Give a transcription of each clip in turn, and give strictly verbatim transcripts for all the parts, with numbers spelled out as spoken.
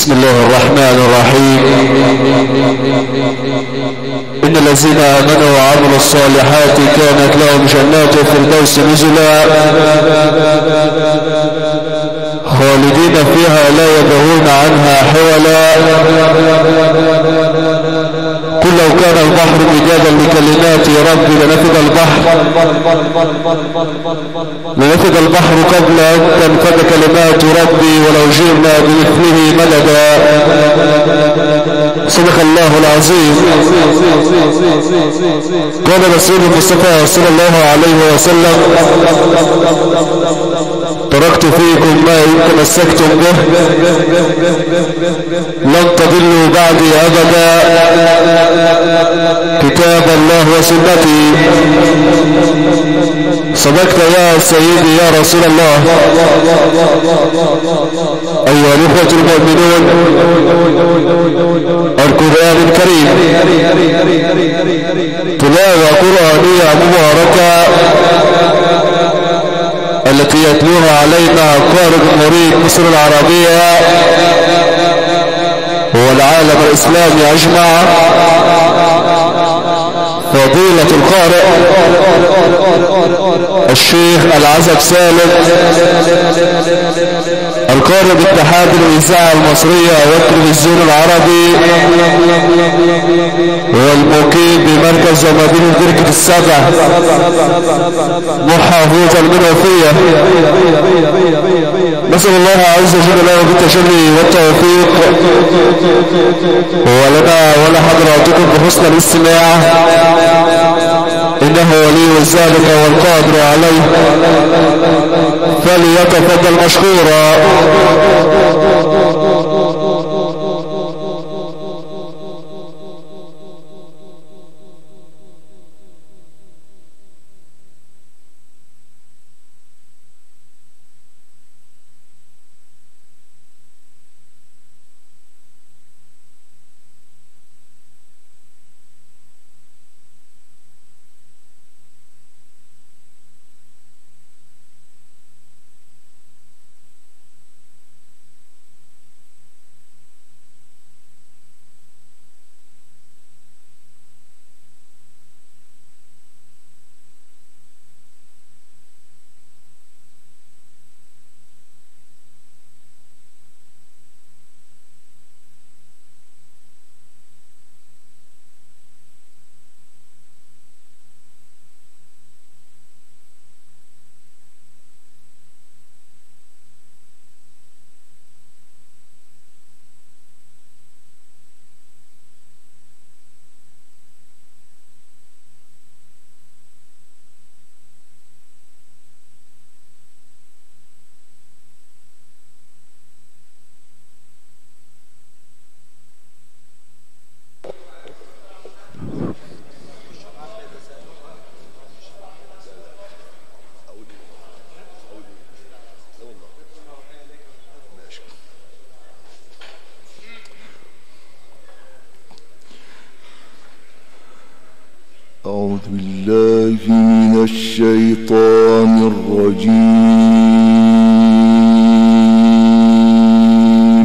بسم الله الرحمن الرحيم. إن الذين آمنوا وعملوا الصالحات كانت لهم جنات الفردوس نزلا خالدين فيها لا يبغون عنها حولا. قل لو كان البحر مدادا لكلمات ربي لنفد البحر لنفد البحر قبل أن تنفد كلمات ربي ولو جئنا بمثله مددا. صدق الله العظيم. قال رسول المصطفى صلى الله عليه وسلم: تركت فيكم ما إن تمسكتم به لن تضلوا بعدي أبدا، كتاب الله وسنتي. صدقت يا سيدي يا رسول الله. أيها الأخوة المؤمنون، القرآن الكريم تلاوة قرآنية مباركة التي يتلوها علينا قارئ مريد مصر العربية والعالم الإسلامي أجمع، فضيلة القارئ الشيخ العزب سالم، القارئ باتحاد الإذاعة المصرية والتلفزيون العربي، والمقيم بمركز ومدينة بركة السبع محافظة المنوفية. نسأل الله عز وجل له بالتشري والتوفيق، ولنا ولحضراتكم بحسن الاستماع، إنه ولي ذلك والقادر عليه، فليتفضل مشكورا. أعوذ بالله من الشيطان الرجيم.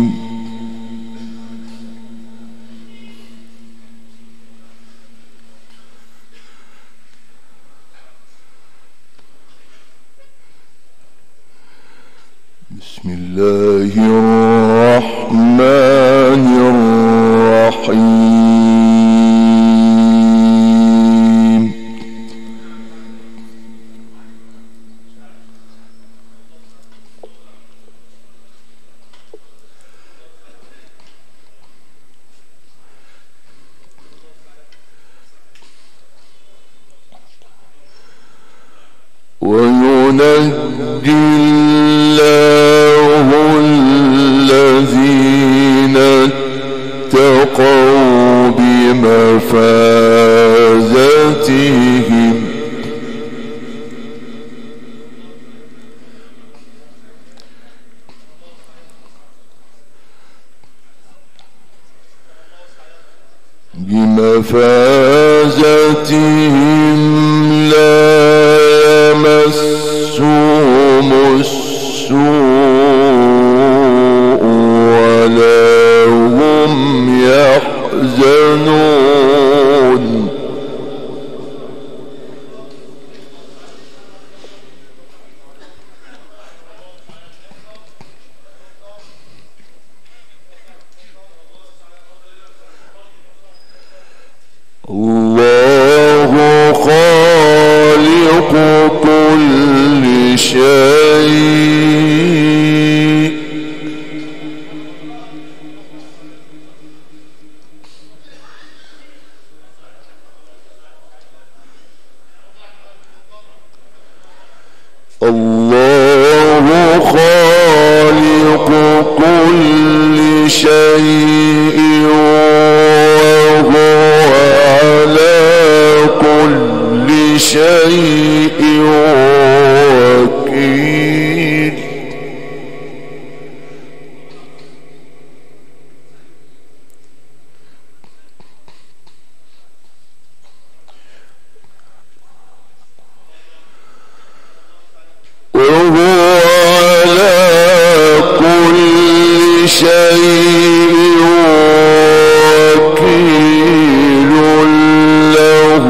بسم الله الرحمن الرحيم. وينجي الله الذين اتقوا بمفازتهم بمفازتهم لا يمسهم السوء ولا يحزنون الله خالق كل شيء الله خالق كل شيء وهو على كل شيء وكيل وهو على كل شيء وكيل له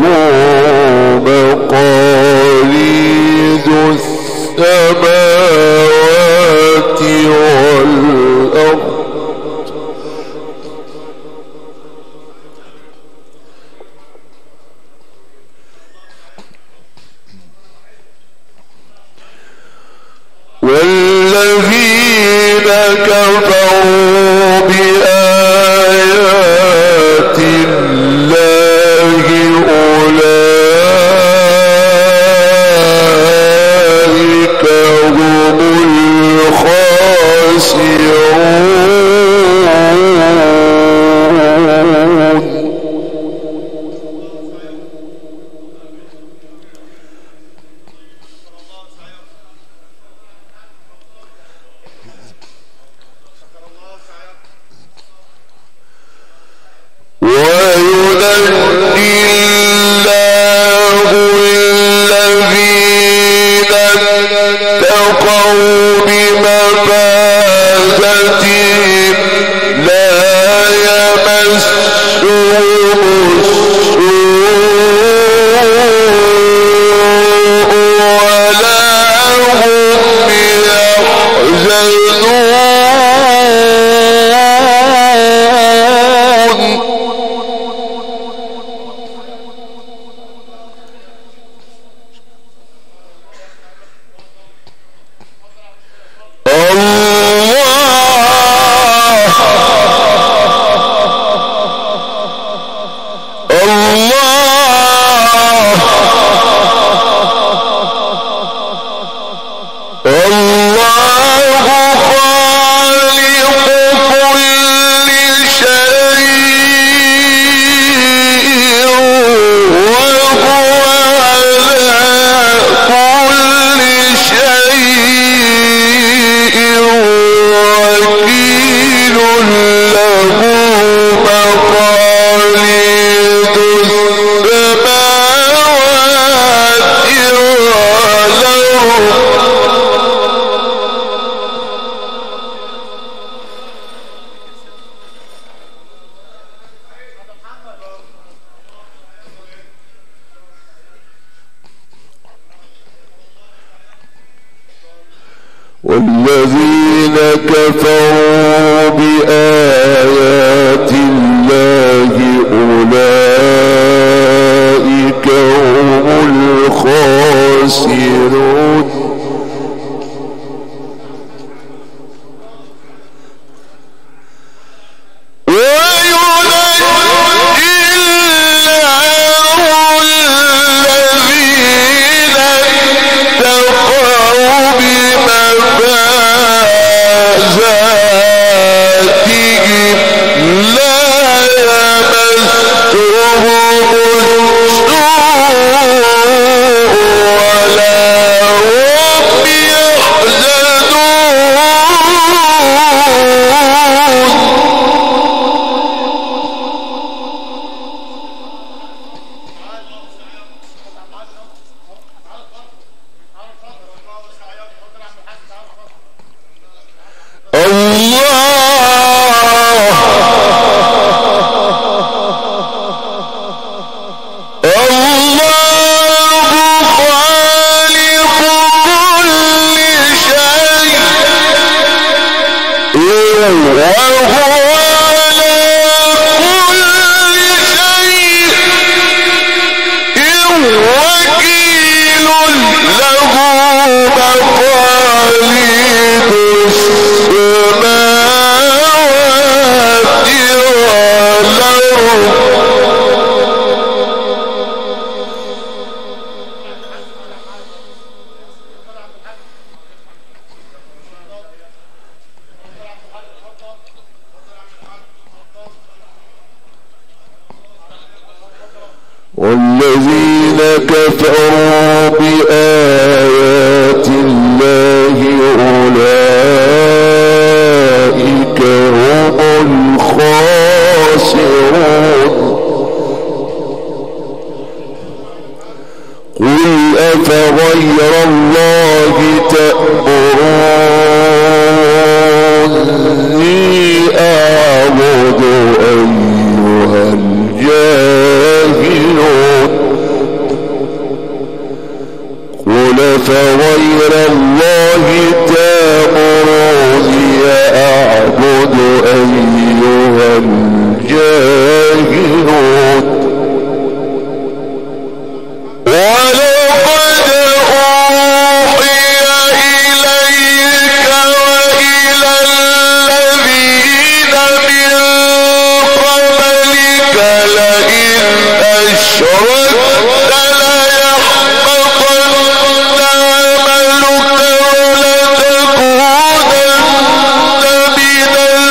مقاليد السماوات والأرض والذين كفروا بآيات الله أولئك هم الخاسرون وينجي الله الذين اتقوا بمفازتهم لا يمسهم السوء ولا هم يحزنون والذين كفروا بآيات الله أولئك هم الخاسرون وينجي الله الذين اتقوا بمفازتهم والذين كفروا بآيات الله أولئك هم الخاسرون. قل أفغير الله تأمروني أعبد أيها الجاهلون. قل أفغير الله تأمروني أعبد أيها الجاهلون. ولقد أوحي إليك وإلى الذين من قبلك لئن أشركت ليحبطن عملك ولتكونن من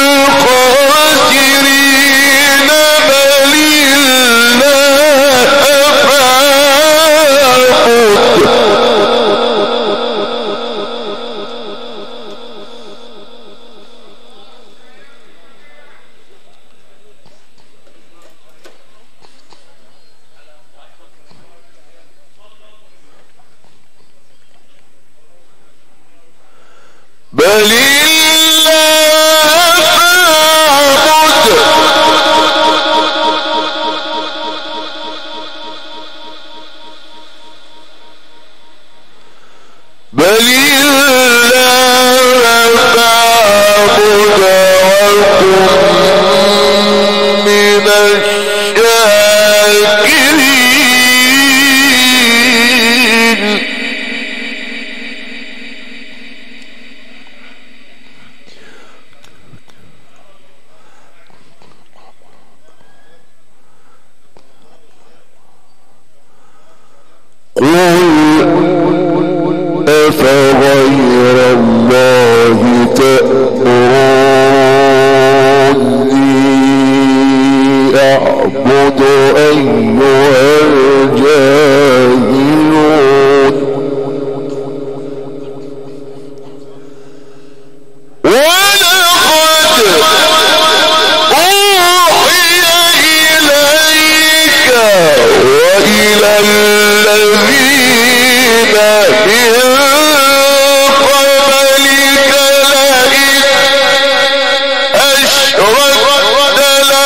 الخاسرين. بل الله فاعبد. بل الله فاعبد. بل الله فاعبد وكن من الشاكرين. قل أفغير الله تأمروني أعبد أيها الجاهلون. ولقد أوحي إليك وإلى الذين من قبلك لئن أشركت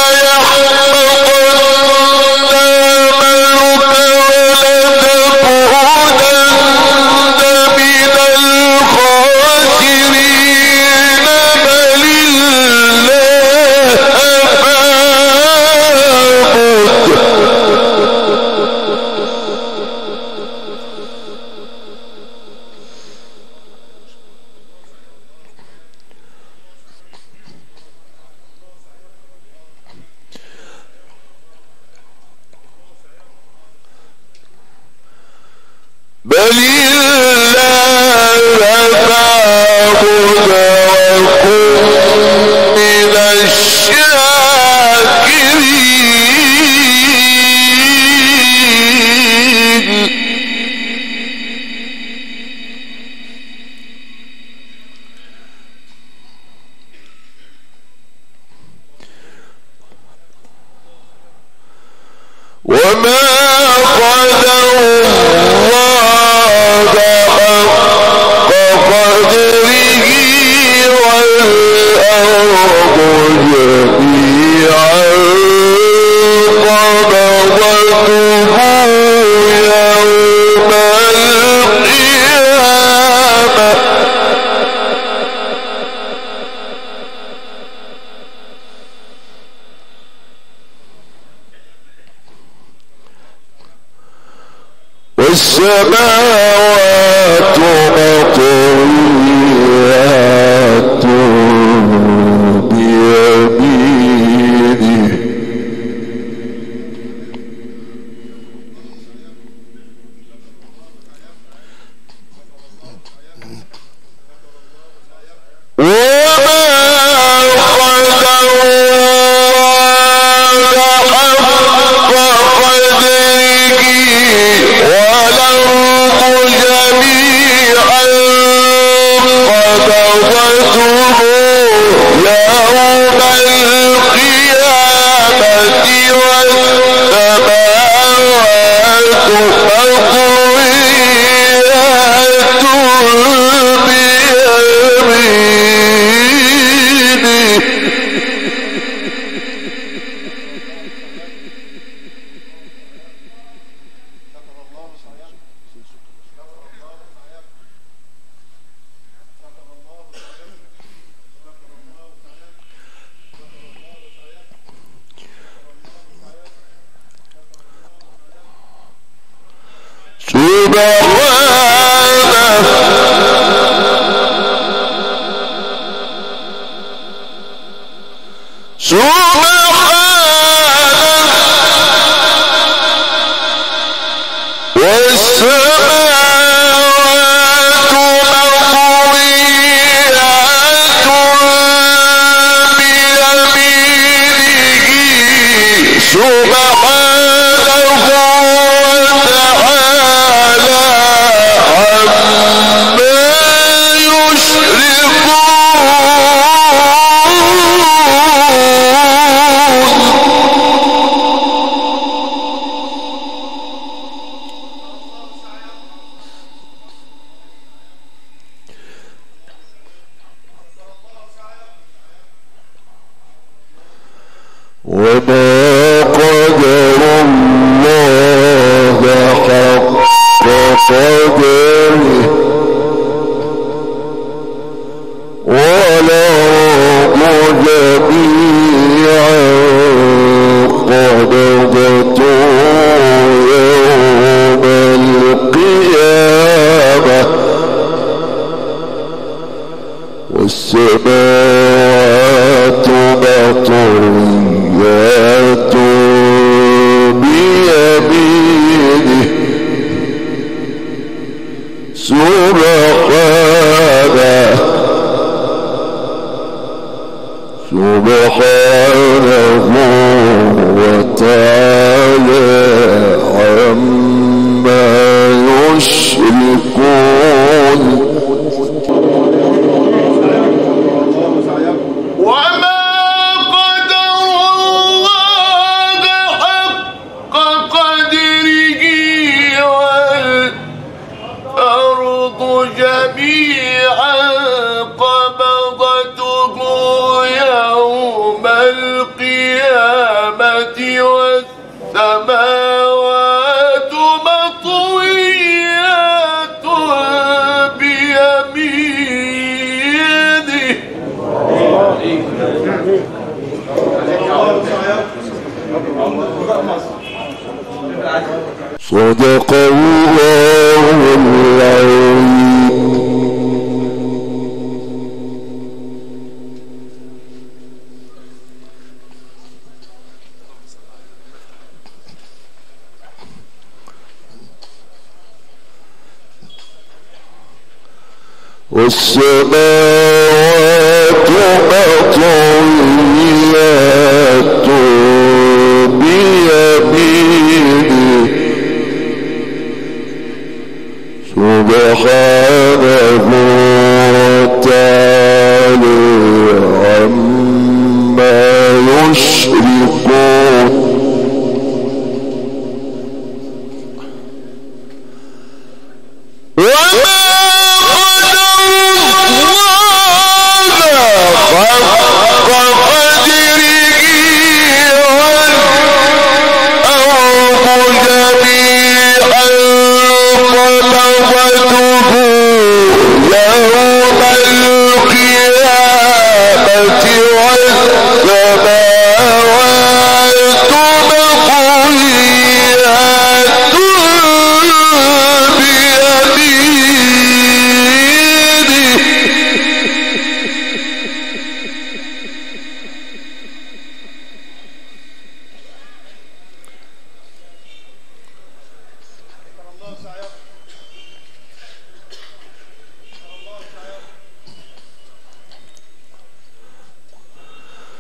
ليحبطن عملك ولتكونن من الخاسرين. بل الله فاعبد. بل الله فاعبد وكن من الشاكرين. وما قدر الله حق قدره والأرض جميعا قبضته يوم القيامة. والسماوات مطويات بيمينه وما قدر الله حق قدره والأرض جميعا قبضته يوم القيامة والسماوات مطويات بيمينه سبحانه سبحانه وتعالى عما يشركون. والسماوات مطويات بيمينه صدق الله العظيم. والسماوات مطويات بيمينه سبحانه وتعالى عما يشركون. والسماوات مطويات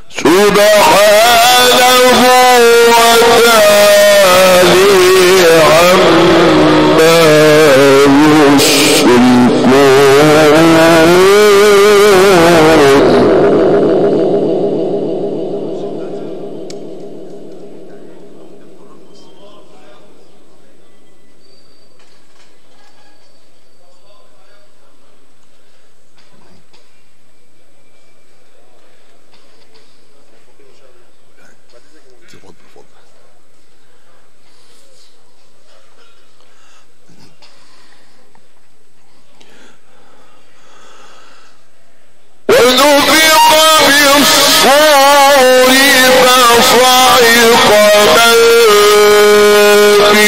سبحانه وتعالى عما يشركون. ونفخ بالصور فصعق من في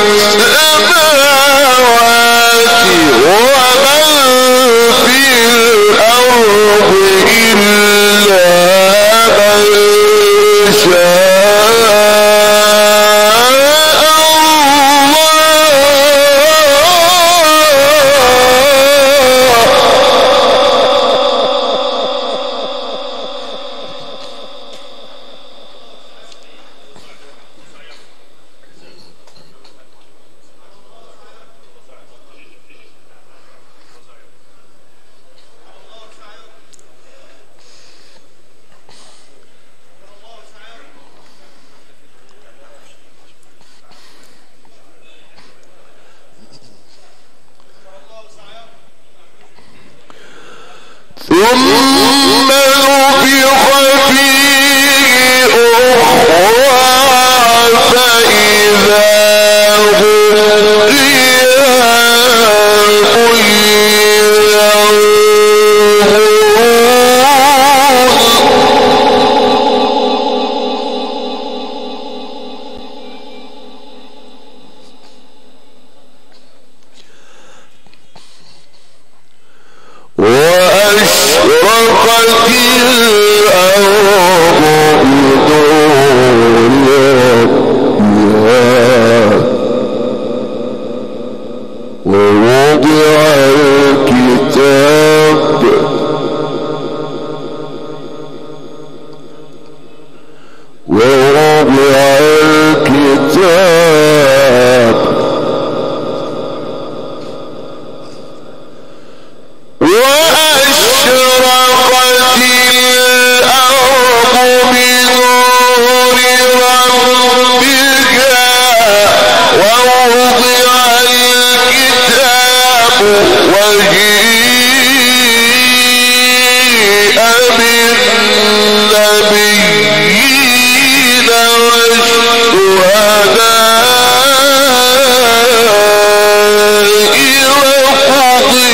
السماوات ومن في الأرض إلا من شاء ثم نفخ فيه أخرى فإذا هم قيام وأشرقت الأرض بنور ربها ووضع الكتاب ووضع الكتاب وأشرقت الأرض بنور ربها ووضع الكتاب وجيء بالنبيين والشهداء وقضي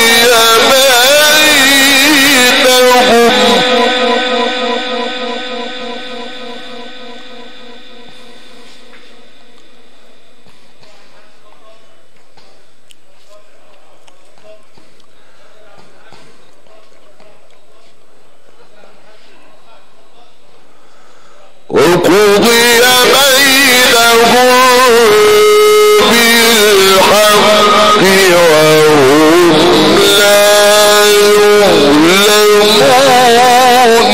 وقضي بينهم بالحق وهم لا يظلمون.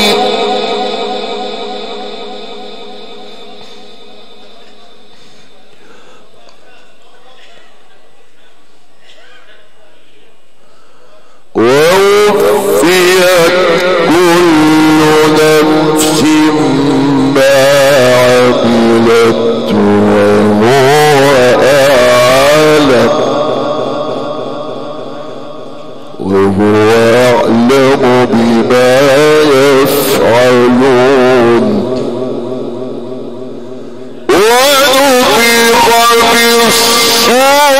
ووفيت كل نفس ما عملت وهو أعلم وهو أعلم بما يفعلون. ونفخ بالصور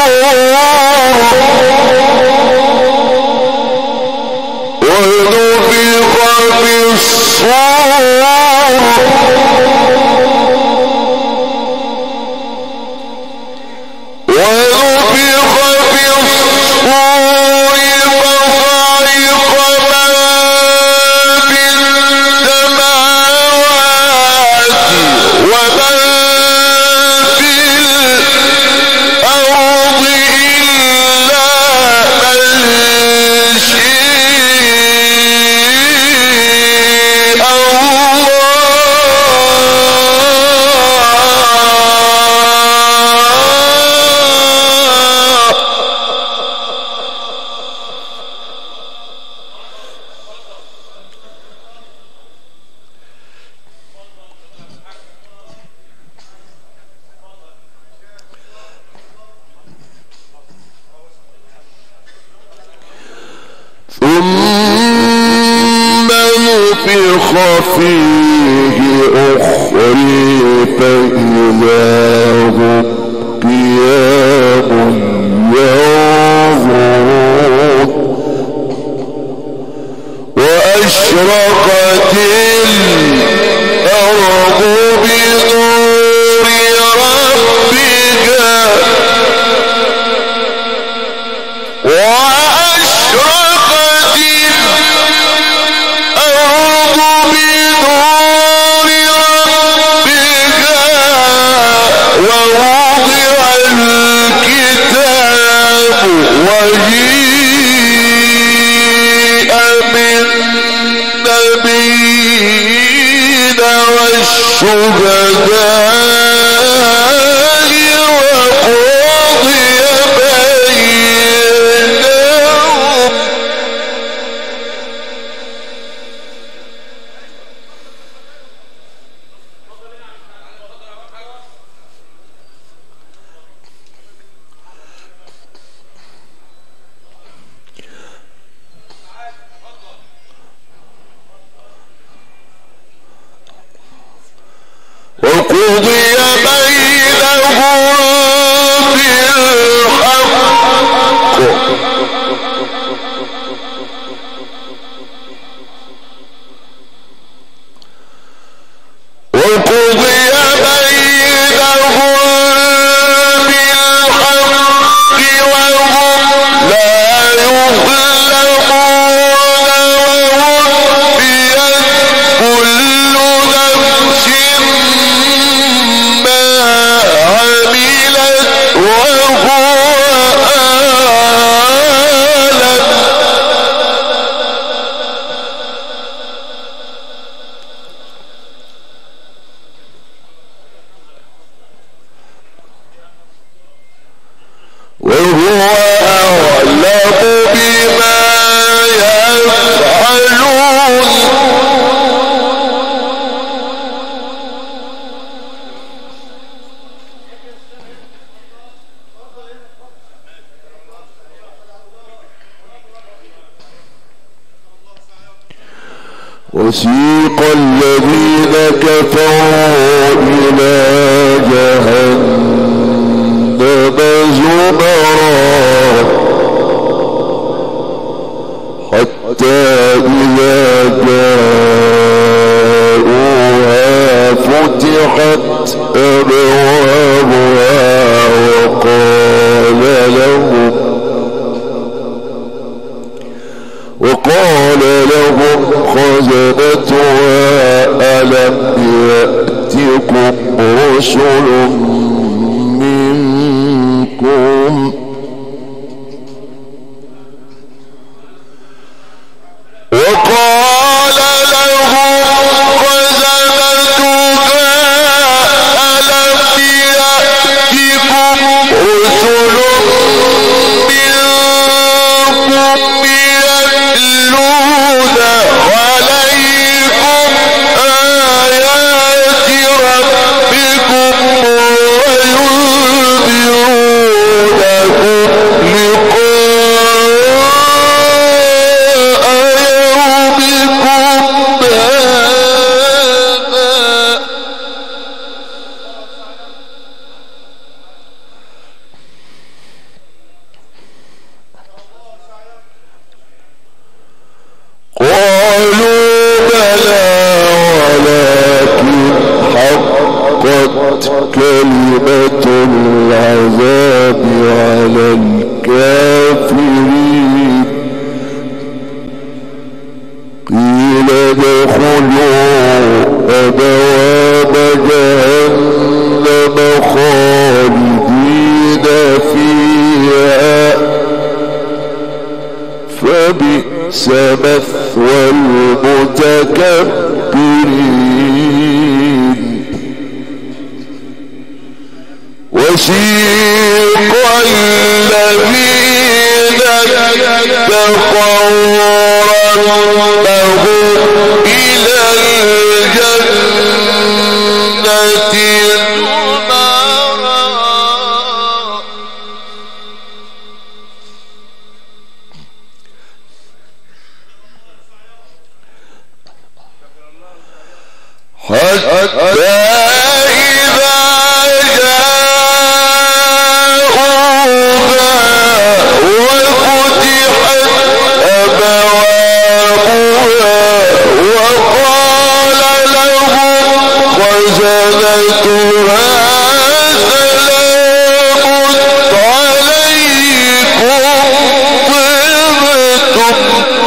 ونفخ بالصور ونفخ بالصور فصعق من في السماوات ومن في الأرض إلا من شاء الله ثم نفخ فيه أخرى فإذا هم قيام ينظرون وأشرقت الأرض بنور ربها وأشرقت الأرض بنور ربها ووضع الكتاب وجيء بالنبيين والشهداء وقضي بينهم وقضي بينهم بالحق وقضي بينهم بالحق وهم لا يظلمون ووفيت كل نفس ما عملت وهو أعلم وهو أعلم بما يفعلون وسيق الذين كفروا إلى جهنم زمرا حتى إذا جاءوها فتحت أبوابها وقال لهم وقال لهم خزنتها ألم يأتكم رسل منكم وقال لهم خزنتها ألم يأتكم رسل منكم يتلون عليكم آيات ربكم وينذرونكم لقاء يومكم هذا قالوا بلى ولكن حقت كلمة العذاب على الكافرين قيل ادخلوا أبواب جهنم خالدين فيها فبئس مثوى المتكبرين وسيق الذين اتقوا ربهم إلى الجنة حتى إذا جاءوها وفتحت أبوابها وقال لهم خزنتها سلام عليكم طبتم.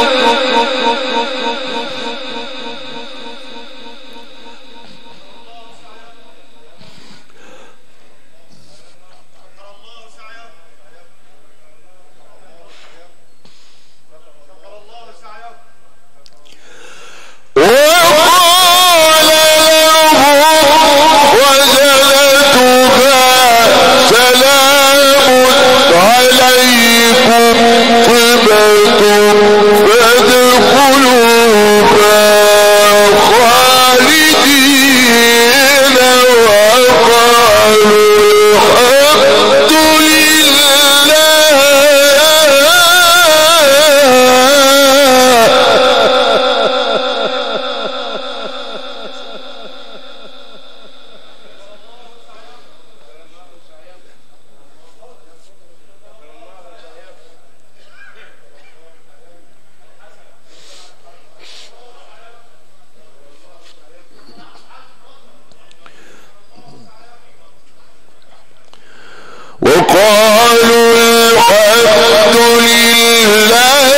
وقالوا الحمد لله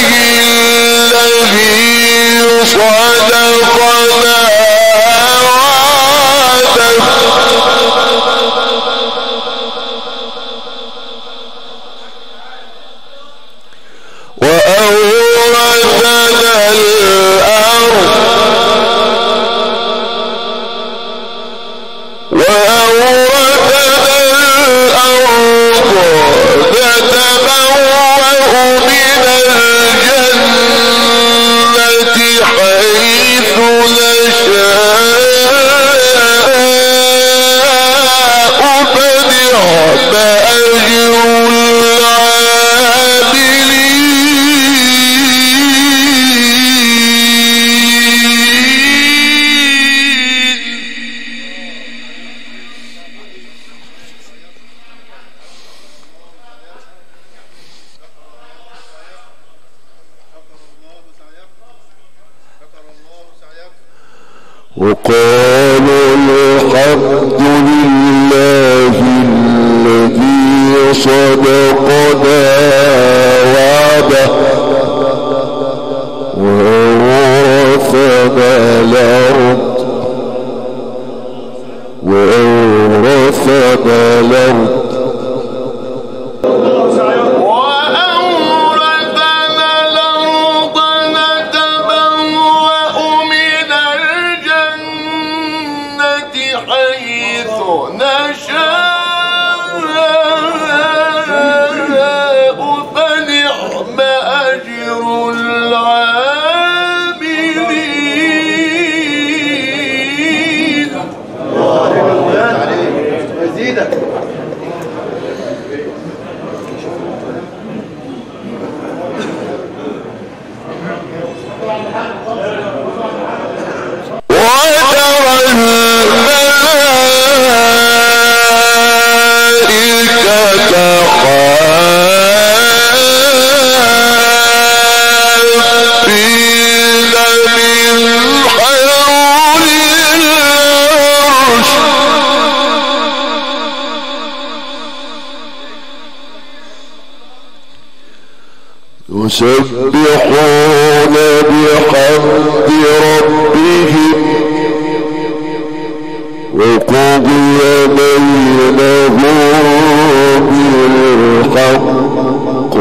الذي صدقنا وعده وأورثنا الأرض وأورثنا الأرض نتبوأ من الجنة حيث نشاء فنعم أجر وقالوا الحمد لله الذي صدقنا وعده وأورثنا الأرض وأورثنا الأرض يسبحون بحمد ربهم وقضي بينهم بالحق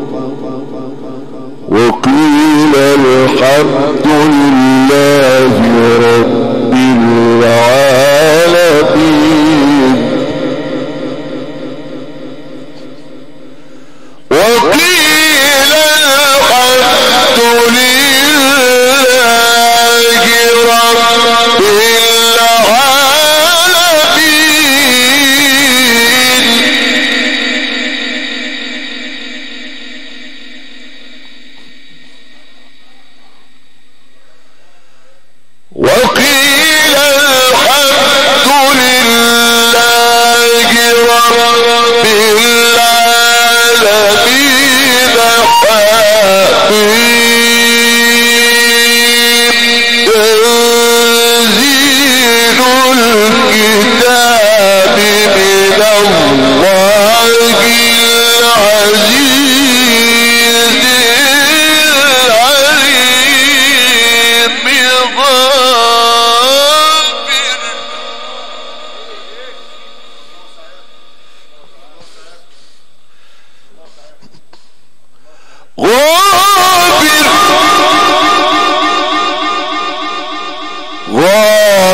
وقيل الحمد لله رب العالمين وقيل الحمد لله رب العالمين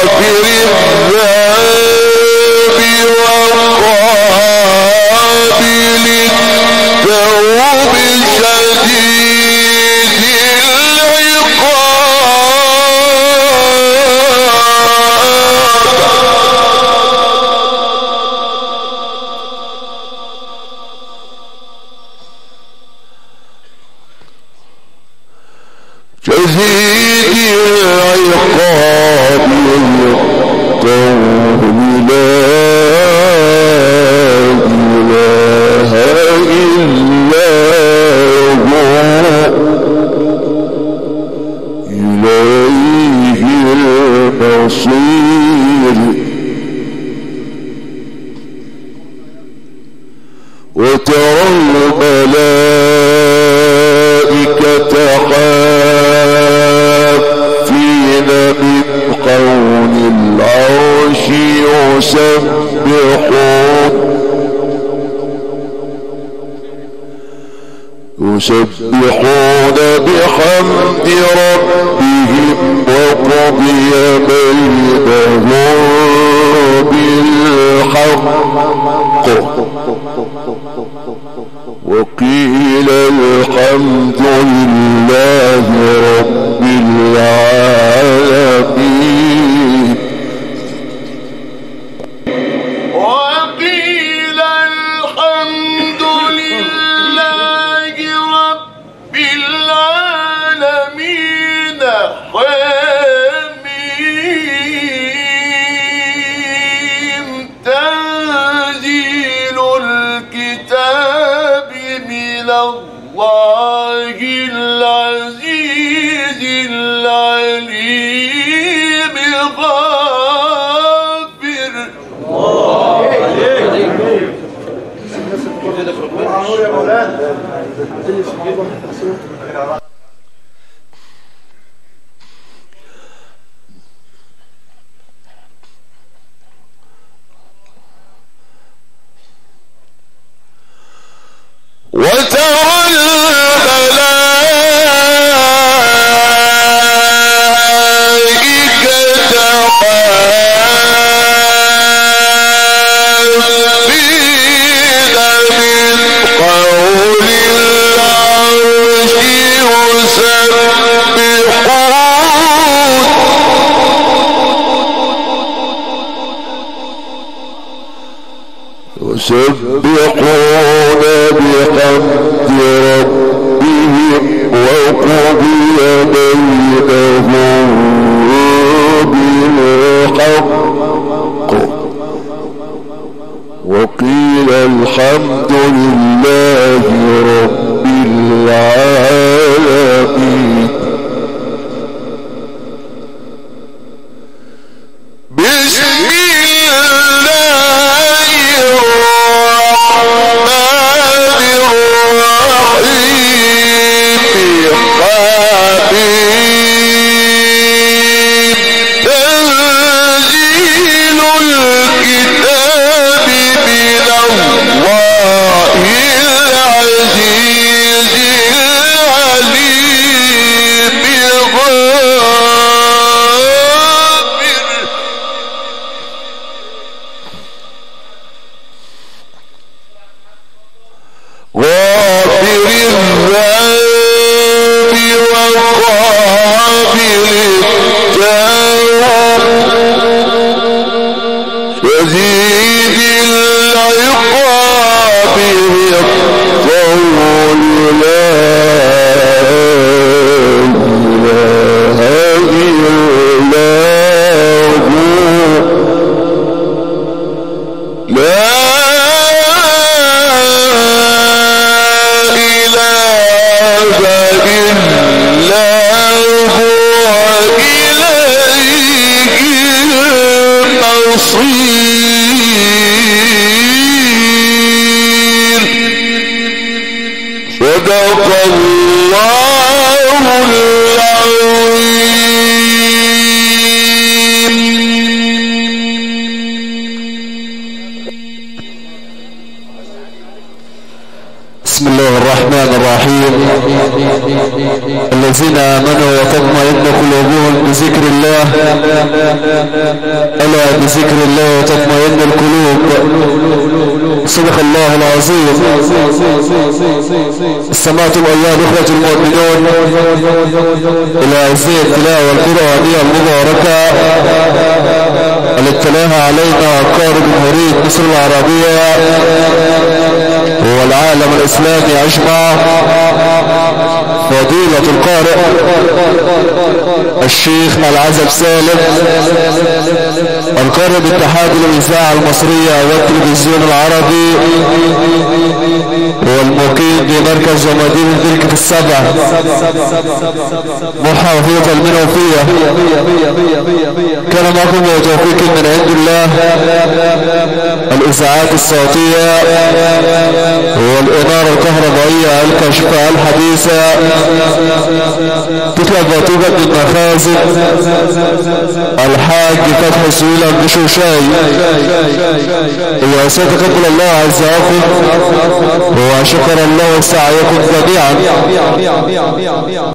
يسبحون بحمد ربهم وقضي بينهم بالحق وقيل الحمد لله رب العالمين. وقيل الحمد لله رب العالمين. حميم تنزيل الكتاب من الله العزيز العليم غافر. وترى الملائكة حافين من حول العرش يسبحون بحمد ربهم وقضي بينهم بالحق وقيل الحمد لله رب العالمين. بسم الله الرحمن الرحيم. حميم تنزيل الكتاب من الله العزيز العليم غافر. غافر الذنب وقابل التوب شديد العقاب يقول لا إله إلا هو لا صدق الله العظيم. بسم الله الرحمن الرحيم. الذين آمنوا وتطمئن قلوبهم بذكر الله. ألا بذكر الله تطمئن القلوب. صدق الله العظيم. استمعتم أيها الأخوة المؤمنون إلى هذه التلاوة القرآنية المباركة التي تلاها علينا قارئ جمهورية مصر العربية والعالم الإسلامي أجمع، فضيلة القارئ الشيخ العزب سالم، القارئ باتحاد الإذاعة المصرية والتلفزيون العربي، والمقيم بمركز ومدينة بركة السبع محافظة المنوفية. كان معكم وتوفيق من عند الله الإذاعات الصوتية والإنارة الكهربائية الكاشفة الحديثة تطلب وتوجد من مخازن الحاج فتح سويلة بشوشاي. وسيتقبل الله عز وجل وشكر الله سعيكم جميعا.